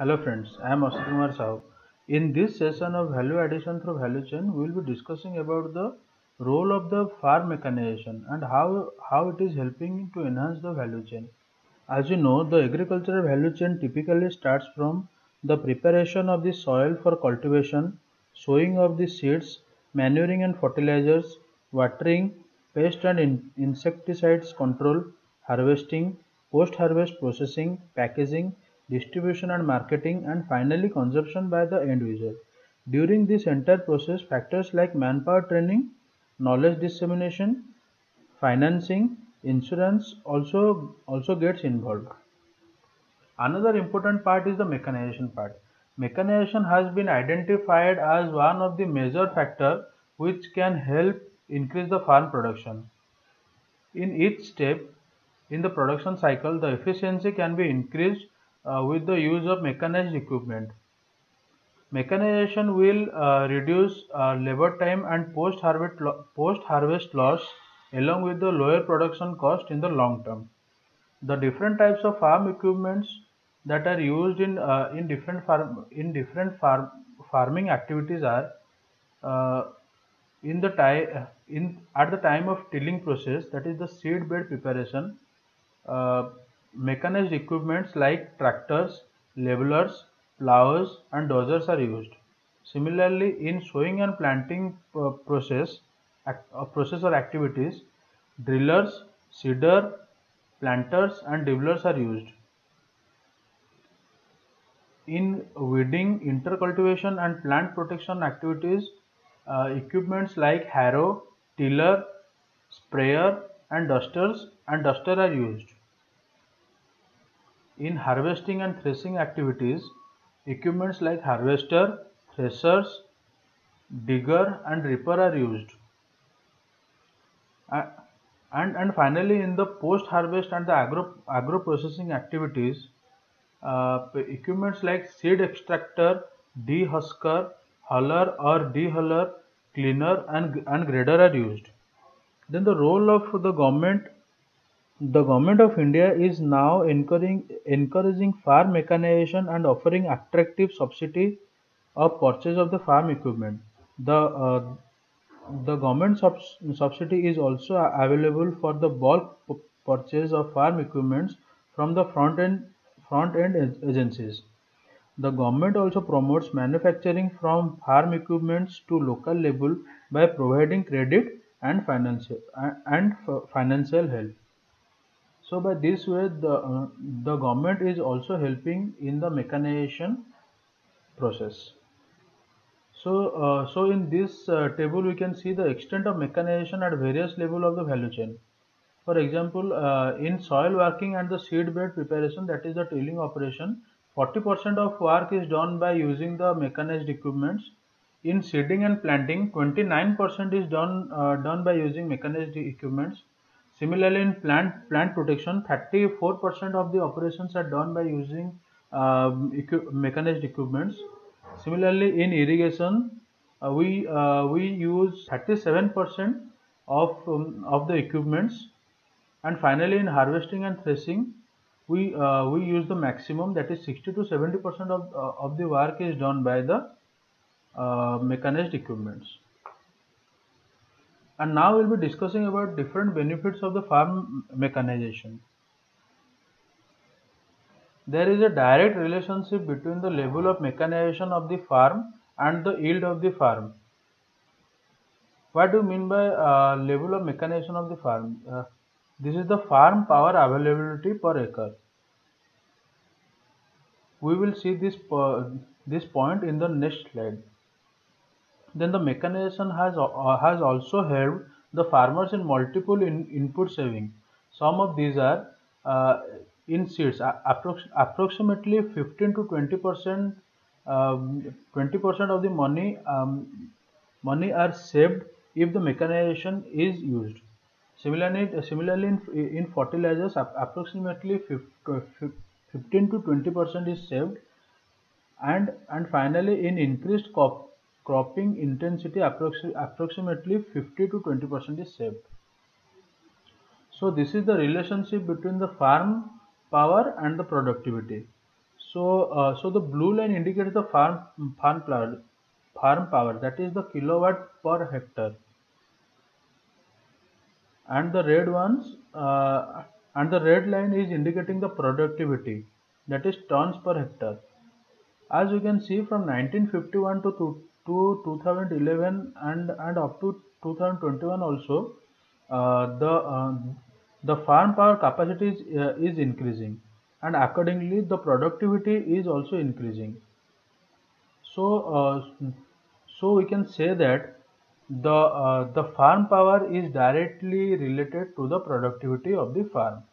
Hello friends, I am Ashit Kumar Sahu. In this session of value addition through value chain, we will be discussing about the role of the farm mechanization and how it is helping to enhance the value chain. As you know, the agricultural value chain typically starts from the preparation of the soil for cultivation, sowing of the seeds, manuring and fertilizers, watering, pest and insecticides control, harvesting, post-harvest processing, packaging, distribution and marketing, and finally consumption by the end user. During this entire process, factors like manpower training, knowledge dissemination, financing, insurance also gets involved. Another important part is the mechanization part. Mechanization has been identified as one of the major factors which can help increase the farm production. In each step in the production cycle, the efficiency can be increased with the use of mechanized equipment. Mechanization will reduce labor time and post-harvest loss along with the lower production cost in the long term. The different types of farm equipments that are used in farming activities are uh, in the time in at the time of tilling process, that is the seed bed preparation. uh, Mechanized equipments like tractors, levelers, plows and dozers are used. Similarly, in sowing and planting process or activities, drillers, seeder, planters and dibblers are used. In weeding, intercultivation and plant protection activities, equipments like harrow, tiller, sprayer and duster are used. In harvesting and threshing activities, equipments like harvester, threshers, digger and reaper are used. A- and finally, in the post harvest and the agro processing activities, equipments like seed extractor, dehusker, huller or dehuller, cleaner and grader are used. Then the role of the government of India is now encouraging farm mechanization and offering attractive subsidy of purchase of the farm equipment. The government subsidy is also available for the bulk purchase of farm equipments from the front end agencies. The government also promotes manufacturing from farm equipments to local level by providing credit and financial help. So by this way, the government is also helping in the mechanization process. So in this table, we can see the extent of mechanization at various level of the value chain. For example, in soil working and the seed bed preparation, that is the tilling operation, 40% of work is done by using the mechanized equipments. In seeding and planting, 29% is done by using mechanized equipments. Similarly, in plant protection, 34% of the operations are done by using mechanized equipments. Similarly, in irrigation, we use 37% of the equipments. And finally, in harvesting and threshing, we use the maximum, that is 60 to 70% of the work is done by the mechanized equipments. And now we'll be discussing about different benefits of the farm mechanization. There is a direct relationship between the level of mechanization of the farm and the yield of the farm. What do you mean by level of mechanization of the farm? This is the farm power availability per acre. We will see this point in the next slide. Then the mechanization has also helped the farmers in multiple input saving. Some of these are in seeds. Approximately 15 to 20%, 20% of the money are saved if the mechanization is used. Similarly in fertilizers, approximately 15 to 20% is saved, and finally in increased cropping intensity, approximately 50 to 20% is saved. So this is the relationship between the farm power and the productivity. So the blue line indicates the farm power, that is the kilowatt per hectare, and the red ones and the red line is indicating the productivity, that is tons per hectare. As you can see, from 1951 to 2011 and up to 2021 also, the farm power capacity is increasing, and accordingly the productivity is also increasing. So, so we can say that the farm power is directly related to the productivity of the farm.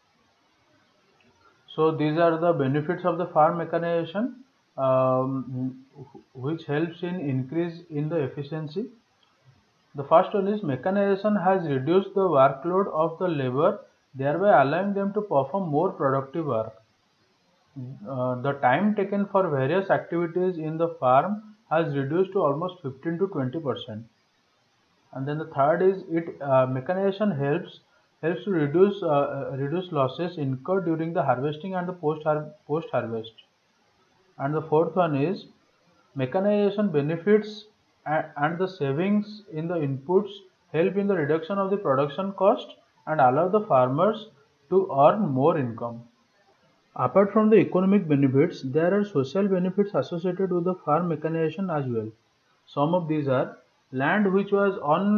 So these are the benefits of the farm mechanization, which helps in increase in the efficiency. The first one is mechanization has reduced the workload of the labor, thereby allowing them to perform more productive work. The time taken for various activities in the farm has reduced to almost 15 to 20%. And then the third is mechanization helps to reduce losses incurred during the harvesting and the post harvest. And the fourth one is mechanization benefits and the savings in the inputs help in the reduction of the production cost and allow the farmers to earn more income. Apart from the economic benefits, there are social benefits associated with the farm mechanization as well. Some of these are: land which was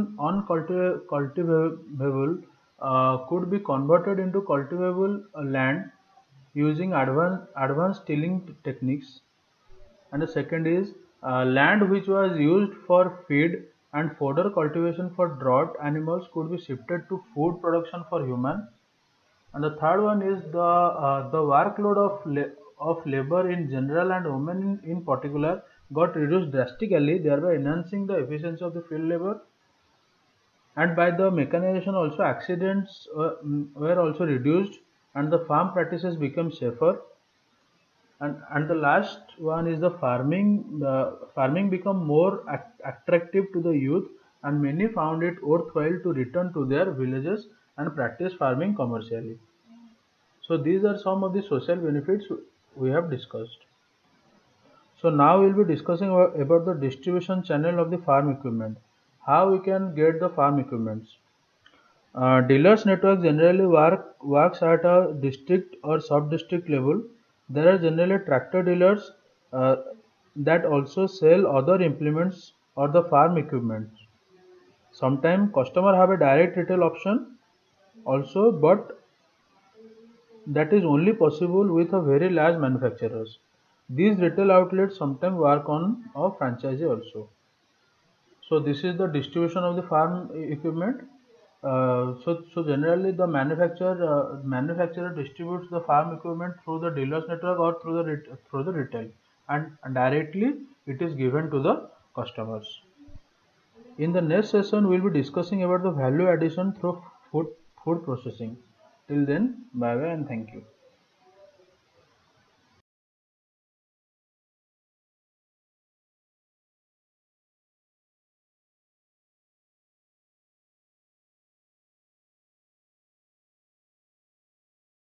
uncultivable could be converted into cultivable land using advanced tilling techniques. And the second is land which was used for feed and fodder cultivation for drought animals could be shifted to food production for human. And the third one is the workload of labor in general and women in particular got reduced drastically, thereby enhancing the efficiency of the field labor. And by the mechanization also, accidents were also reduced and the farm practices become safer. And the last one is the farming. The farming become more attractive to the youth, and many found it worthwhile to return to their villages and practice farming commercially. So these are some of the social benefits we have discussed. So now we'll be discussing about the distribution channel of the farm equipment. How we can get the farm equipments. Dealers network generally works at a district or sub-district level. There are generally tractor dealers uh, that also sell other implements or the farm equipment. Sometimes customer have a direct retail option also, but that is only possible with a very large manufacturers. These retail outlets sometimes work on a franchise also. So this is the distribution of the farm equipment. So generally the manufacturer distributes the farm equipment through the dealers network or through the retail, and directly it is given to the customers. In the next session, we'll be discussing about the value addition through food processing. Till then, bye bye and thank you.